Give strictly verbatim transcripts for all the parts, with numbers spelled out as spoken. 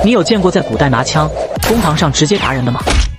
你有见过在古代拿枪公堂上直接打人的吗？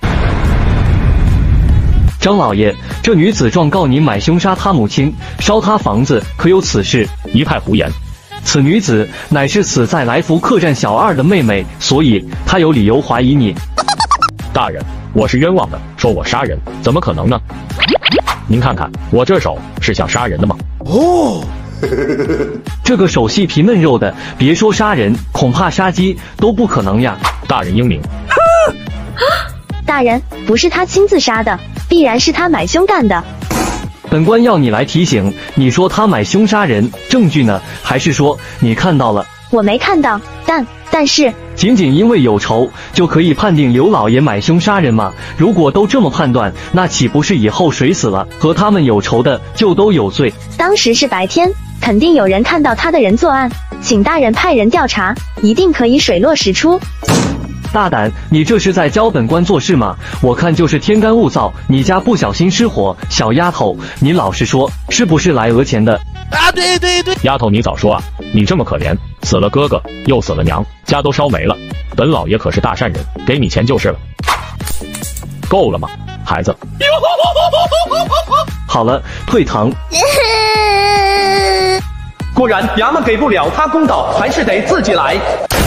张老爷，这女子状告你买凶杀她母亲，烧她房子，可有此事？ 一派胡言！ 此女子乃是死在来福客栈小二的妹妹，所以她有理由怀疑你。 大人，我是冤枉的，说我杀人，怎么可能呢？您看看我这手是像杀人的吗？ 哦，这个手细皮嫩肉的，别说杀人，恐怕杀鸡都不可能呀！ 大人英明。 大人，不是他亲自杀的，必然是他买凶干的。 本官要你来提醒，你说他买凶杀人，证据呢？还是说你看到了？ 我没看到，但但是仅仅因为有仇就可以判定刘老爷买凶杀人吗？如果都这么判断，那岂不是以后谁死了和他们有仇的就都有罪？ 当时是白天，肯定有人看到他的人作案，请大人派人调查，一定可以水落石出。 大胆，你这是在教本官做事吗？我看就是天干物燥，你家不小心失火。小丫头，你老实说，是不是来讹钱的？ 啊，对对对， 丫头你早说啊！你这么可怜，死了哥哥又死了娘，家都烧没了。本老爷可是大善人，给你钱就是了。够了吗，孩子？ 好了，退堂。 果然衙门给不了他公道，还是得自己来。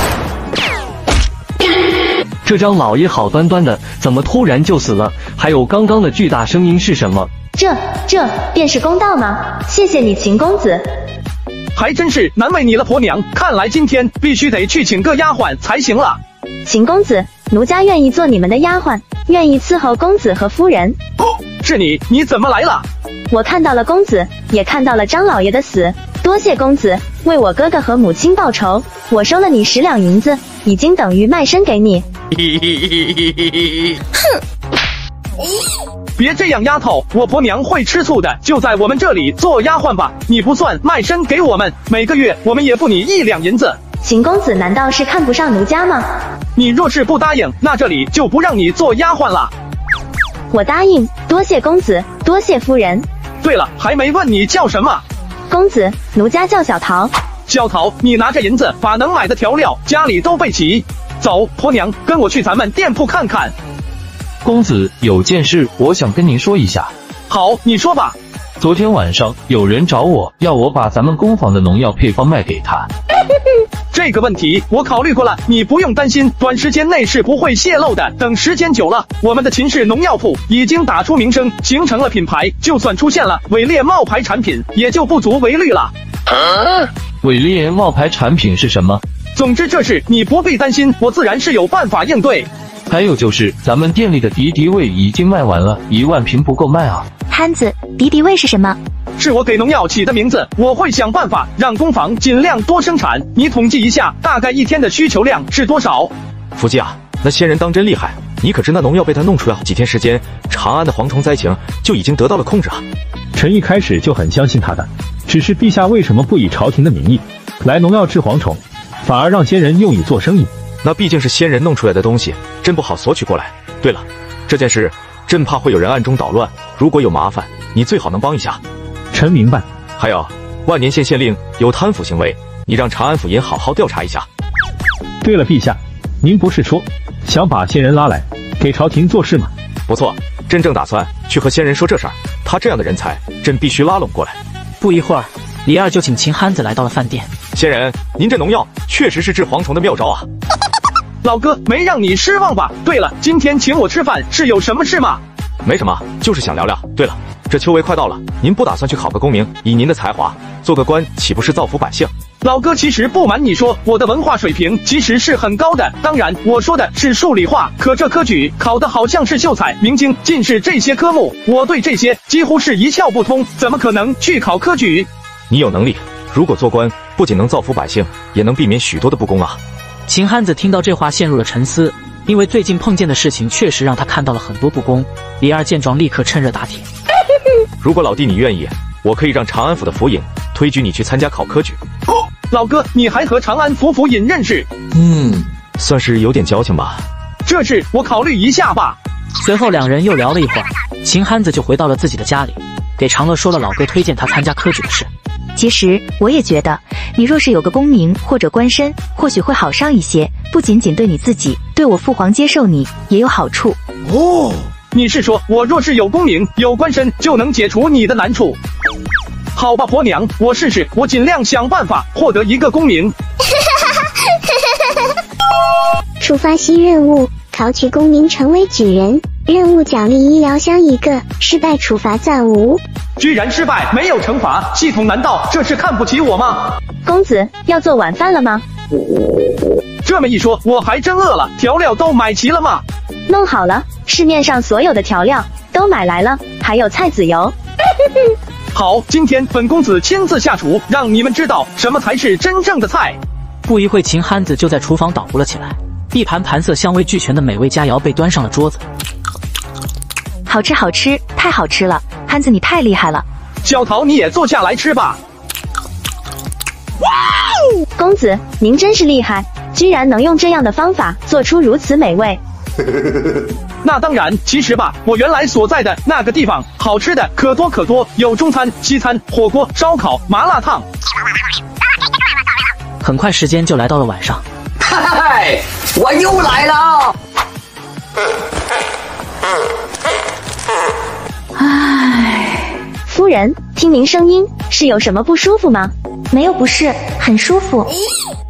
这张老爷好端端的，怎么突然就死了？还有刚刚的巨大声音是什么？ 这这便是公道吗？谢谢你，秦公子。 还真是难为你了，婆娘。看来今天必须得去请个丫鬟才行了。 秦公子，奴家愿意做你们的丫鬟，愿意伺候公子和夫人。 是你，你怎么来了？ 我看到了公子，也看到了张老爷的死，多谢公子为我哥哥和母亲报仇。我收了你十两银子，已经等于卖身给你。 哼！ 别这样，丫头，我婆娘会吃醋的，就在我们这里做丫鬟吧。你不算卖身给我们，每个月我们也付你一两银子。 秦公子难道是看不上奴家吗？ 你若是不答应，那这里就不让你做丫鬟了。 我答应，多谢公子，多谢夫人。 对了，还没问你叫什么？ 公子，奴家叫小桃。 小桃，你拿着银子把能买的调料家里都备齐。走，婆娘，跟我去咱们店铺看看。 公子，有件事我想跟您说一下。 好，你说吧。 昨天晚上有人找我，要我把咱们工坊的农药配方卖给他。 这个问题我考虑过了，你不用担心，短时间内是不会泄露的。等时间久了，我们的秦氏农药铺已经打出名声，形成了品牌，就算出现了伪劣冒牌产品，也就不足为虑了。 啊、伪劣冒牌产品是什么？ 总之这事你不必担心，我自然是有办法应对。 还有就是咱们店里的敌敌畏已经卖完了，一万瓶不够卖啊。 憨子，敌敌畏是什么？ 是我给农药起的名字，我会想办法让工坊尽量多生产。你统计一下，大概一天的需求量是多少？ 福记啊，那仙人当真厉害，你可知那农药被他弄出来几天时间，长安的蝗虫灾情就已经得到了控制啊。 臣一开始就很相信他的，只是陛下为什么不以朝廷的名义来农药治蝗虫，反而让仙人用以做生意？ 那毕竟是仙人弄出来的东西，朕不好索取过来。对了，这件事朕怕会有人暗中捣乱，如果有麻烦，你最好能帮一下。 臣明白。 还有，万年县县令有贪腐行为，你让长安府尹好好调查一下。 对了，陛下，您不是说想把仙人拉来给朝廷做事吗？ 不错，朕正打算去和仙人说这事儿。他这样的人才，朕必须拉拢过来。 不一会儿，李二就请秦憨子来到了饭店。 仙人，您这农药确实是治蝗虫的妙招啊！ 老哥，没让你失望吧？对了，今天请我吃饭是有什么事吗？ 没什么，就是想聊聊。对了，这秋闱快到了，您不打算去考个功名，以您的才华做个官，岂不是造福百姓？ 老哥，其实不瞒你说，我的文化水平其实是很高的。当然，我说的是数理化，可这科举考的好像是秀才、明经、进士这些科目，我对这些几乎是一窍不通，怎么可能去考科举？ 你有能力，如果做官，不仅能造福百姓，也能避免许多的不公啊。 秦憨子听到这话陷入了沉思，因为最近碰见的事情确实让他看到了很多不公。李二见状立刻趁热打铁。 如果老弟你愿意，我可以让长安府的府尹推举你去参加考科举。 哦，老哥，你还和长安府府尹认识？ 嗯，算是有点交情吧。 这事我考虑一下吧。 随后两人又聊了一会儿，秦憨子就回到了自己的家里，给长乐说了老哥推荐他参加科举的事。 其实我也觉得，你若是有个功名或者官身，或许会好上一些，不仅仅对你自己，对我父皇接受你也有好处。 哦，你是说我若是有功名、有官身，就能解除你的难处？好吧，婆娘，我试试，我尽量想办法获得一个功名。 触发新任务，考取功名成为举人，任务奖励医疗箱一个，失败处罚暂无。 居然失败，没有惩罚，系统难道这是看不起我吗？ 公子要做晚饭了吗？ 这么一说，我还真饿了。调料都买齐了吗？ 弄好了，市面上所有的调料都买来了，还有菜籽油。 好，今天本公子亲自下厨，让你们知道什么才是真正的菜。 不一会，秦憨子就在厨房捣鼓了起来，一盘盘色香味俱全的美味佳肴被端上了桌子。 好吃好吃，太好吃了！憨子你太厉害了。 小桃你也坐下来吃吧。 哇哦！公子您真是厉害，居然能用这样的方法做出如此美味。 那当然，其实吧，我原来所在的那个地方，好吃的可多可多，有中餐、西餐、火锅、烧烤、麻辣烫。 很快时间就来到了晚上。 嗨，我又来了。 唉，夫人，听您声音是有什么不舒服吗？ 没有不适，很舒服。